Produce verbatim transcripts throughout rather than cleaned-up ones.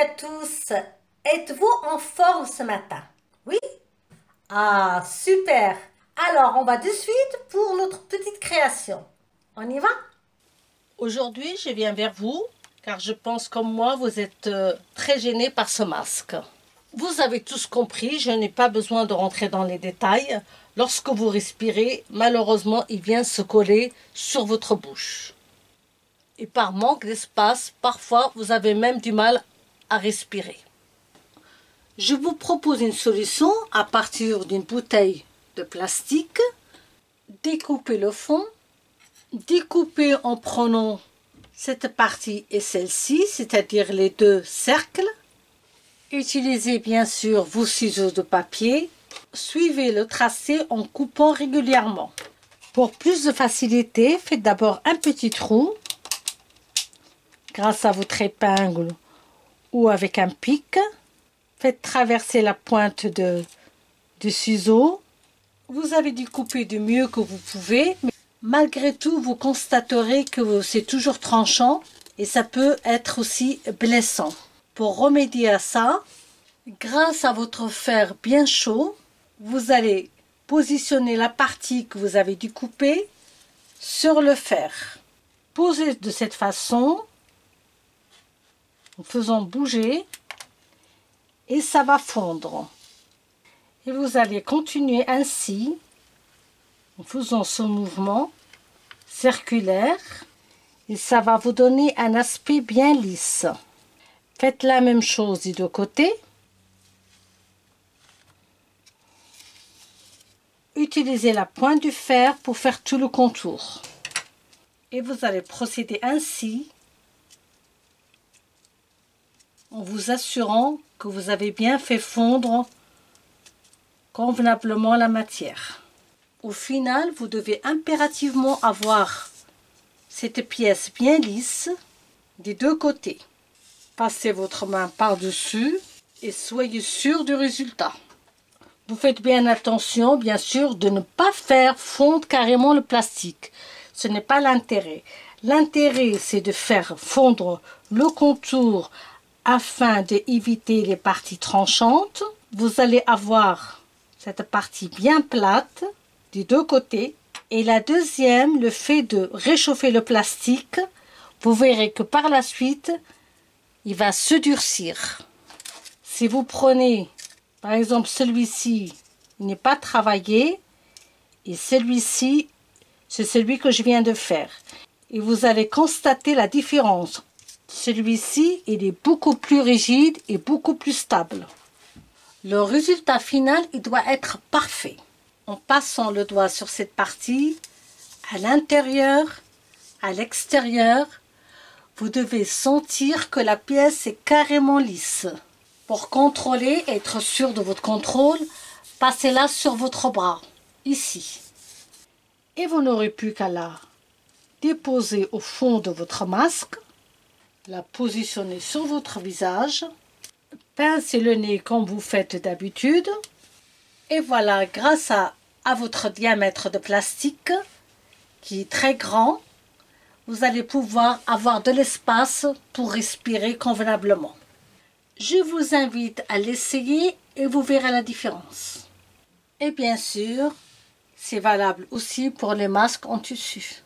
à tous. Êtes-vous en forme ce matin? Oui? Ah, super. Alors, on va de suite pour notre petite création. On y va? Aujourd'hui, je viens vers vous car je pense comme moi, vous êtes euh, très gênés par ce masque. Vous avez tous compris, je n'ai pas besoin de rentrer dans les détails. Lorsque vous respirez, malheureusement, il vient se coller sur votre bouche. Et par manque d'espace, parfois, vous avez même du mal à respirer. Je vous propose une solution à partir d'une bouteille de plastique. Découpez le fond. Découpez en prenant cette partie et celle-ci, c'est-à-dire les deux cercles. Utilisez bien sûr vos ciseaux de papier. Suivez le tracé en coupant régulièrement. Pour plus de facilité, faites d'abord un petit trou grâce à votre épingle ou avec un pic. Faites traverser la pointe de, du ciseau. Vous avez découpé du mieux que vous pouvez, mais malgré tout, vous constaterez que c'est toujours tranchant et ça peut être aussi blessant. Pour remédier à ça, grâce à votre fer bien chaud, vous allez positionner la partie que vous avez découpée sur le fer. Posez de cette façon, en faisant bouger, et ça va fondre. Et vous allez continuer ainsi, en faisant ce mouvement circulaire, et ça va vous donner un aspect bien lisse. Faites la même chose des deux côtés. Utilisez la pointe du fer pour faire tout le contour. Et vous allez procéder ainsi, en vous assurant que vous avez bien fait fondre convenablement la matière. Au final, vous devez impérativement avoir cette pièce bien lisse des deux côtés. Passez votre main par-dessus et soyez sûr du résultat. Vous faites bien attention, bien sûr, de ne pas faire fondre carrément le plastique. Ce n'est pas l'intérêt. L'intérêt, c'est de faire fondre le contour afin d'éviter les parties tranchantes. Vous allez avoir cette partie bien plate des deux côtés. Et la deuxième, le fait de réchauffer le plastique, vous verrez que par la suite, il va se durcir. Si vous prenez, par exemple, celui-ci, il n'est pas travaillé, et celui-ci, c'est celui que je viens de faire. Et vous allez constater la différence. Celui-ci, il est beaucoup plus rigide et beaucoup plus stable. Le résultat final, il doit être parfait. En passant le doigt sur cette partie, à l'intérieur, à l'extérieur, vous devez sentir que la pièce est carrément lisse. Pour contrôler, être sûr de votre contrôle, passez-la sur votre bras, ici. Et vous n'aurez plus qu'à la déposer au fond de votre masque, la positionner sur votre visage, pincez le nez comme vous faites d'habitude, et voilà, grâce à, à votre diamètre de plastique, qui est très grand, vous allez pouvoir avoir de l'espace pour respirer convenablement. Je vous invite à l'essayer et vous verrez la différence. Et bien sûr, c'est valable aussi pour les masques en tissu.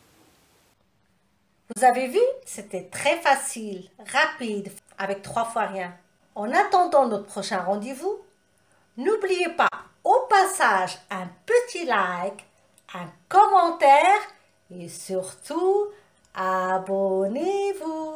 Vous avez vu? C'était très facile, rapide, avec trois fois rien. En attendant notre prochain rendez-vous, n'oubliez pas au passage un petit like, un commentaire et surtout abonnez-vous.